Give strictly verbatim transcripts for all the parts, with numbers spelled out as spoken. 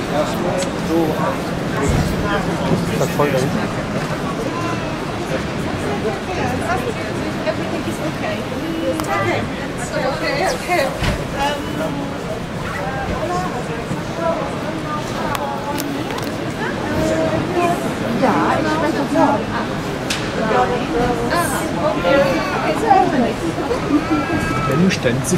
Das voll dahin. Everything is okay. Okay. Okay. Okay. Ja, ich spreche vor. Wenn Stänze.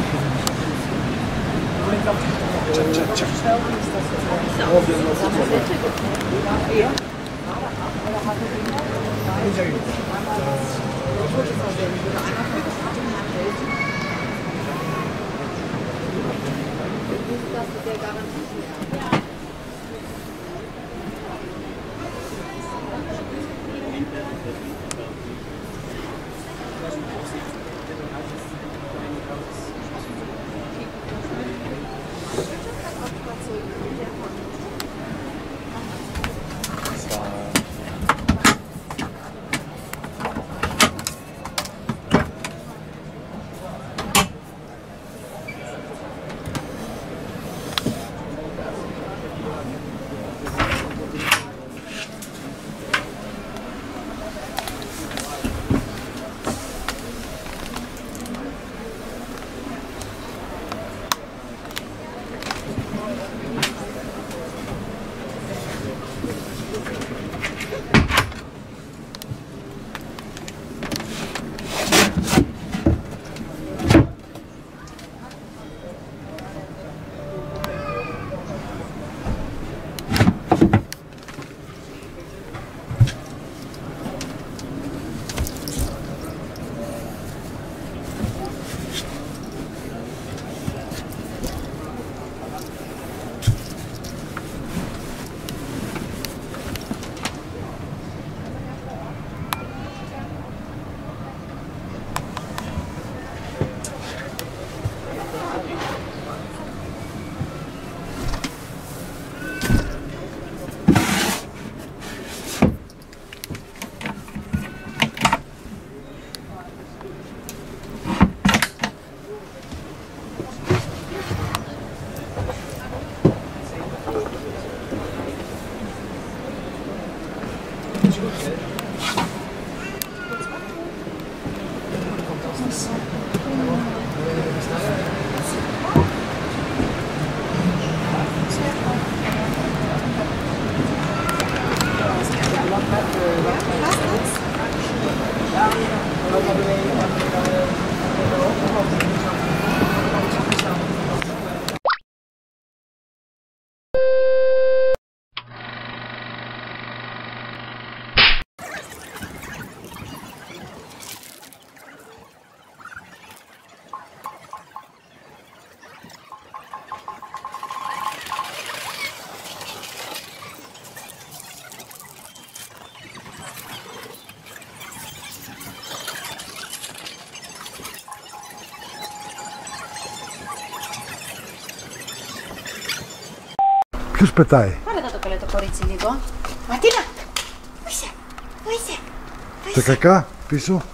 Ποιος πετάει? Πάρε εδώ το καλέ το κορίτσι λίγο. Ματίνα! Πού είσαι? Πού είσαι? Τα κακά πίσω.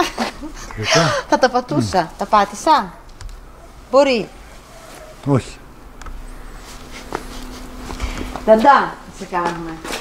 Κακά. Θα τα πατούσα. Τα πάτησα. Μπορεί. Όχι. Δαντά, σε κάνουμε.